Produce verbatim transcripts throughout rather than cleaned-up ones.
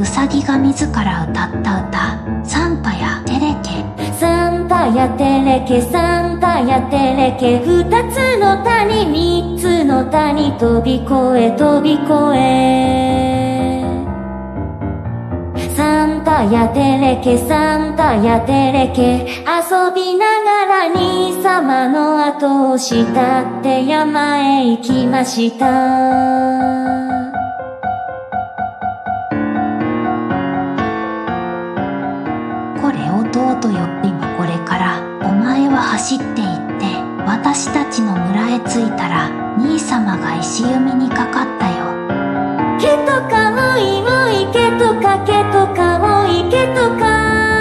うさぎが自ら歌った歌、サンパやテレケ。 サンパやテレケ、サンパやテレケ、二つの谷、三つの谷、飛び越え飛び越え。サンパやテレケ、サンパやテレケ、遊びながら兄様の後を慕って山へ行きました。 これ弟よ、今これからお前は走って行って私たちの村へ着いたら兄様が石弓にかかったよ。 けとかおいおい、けとかけとかおい、けとか。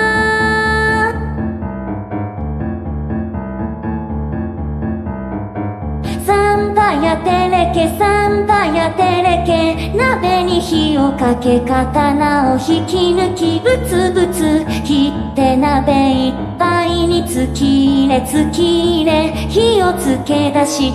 サンパやテレケ、サンパやテレケ、鍋に火をかけ刀を引き抜きブツブツ切って鍋いっぱいにつき入れつき入れ火をつけ出した。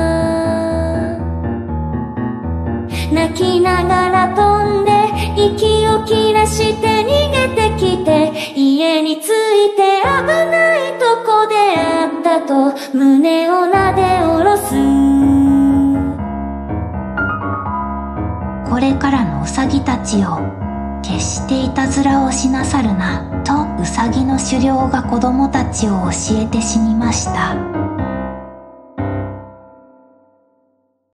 泣きながら飛んで息を切らして逃げてきて家に着いて危ないとこであったと胸をなで下ろす。 これからのウサギたちよ、決していたずらをしなさるなとウサギの首領が子供たちを教えて死にました。